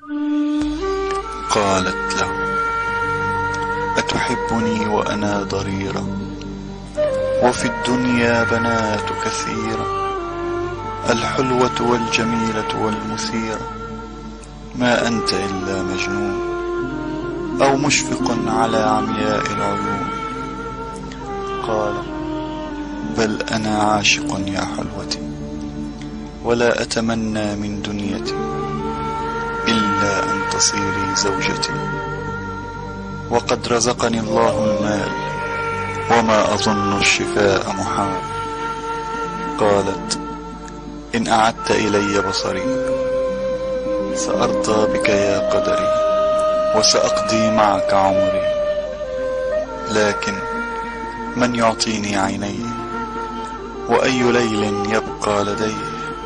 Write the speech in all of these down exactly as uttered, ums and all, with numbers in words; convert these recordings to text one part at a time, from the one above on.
قالت له: أتحبني وأنا ضريرة وفي الدنيا بنات كثيرة، الحلوة والجميلة والمثيرة، ما أنت إلا مجنون أو مشفق على عمياء العيون. قال: بل أنا عاشق يا حلوتي، ولا أتمنى من دنيتي إلا أن تصيري زوجتي، وقد رزقني الله المال وما أظن الشفاء محال. قالت: إن أعدت إلي بصري سأرضى بك يا قدري، وسأقضي معك عمري، لكن من يعطيني عيني، وأي ليل يبقى لدي؟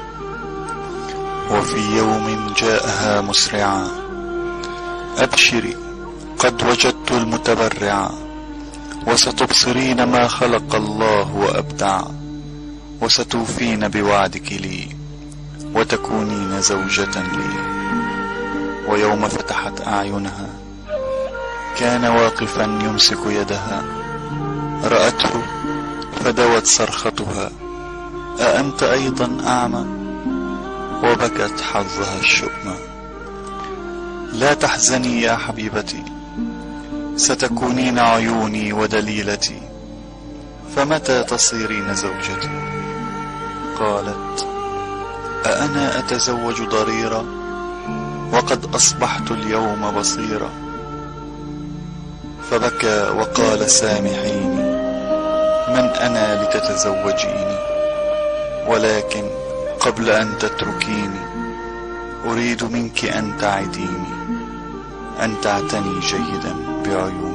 وفي يوم جاءها مسرعا: أبشري قد وجدت المتبرعا، وستبصرين ما خلق الله وأبدع، وستوفين بوعدك لي، وتكونين زوجة لي. ويوم فتحت أعينها كان واقفا يمسك يدها، رأته فدوت صرختها: أأنت أيضا أعمى؟ وبكت حظها الشؤم. لا تحزني يا حبيبتي، ستكونين عيوني ودليلتي، فمتى تصيرين زوجتي؟ قالت: أأنا أتزوج ضريرة وقد أصبحت اليوم بصيرة؟ فبكى وقال: سامحيني، من أنا لتتزوجيني؟ ولكن قبل أن تتركيني أريد منك أن تعديني، أن تعتني جيدا بعيوني.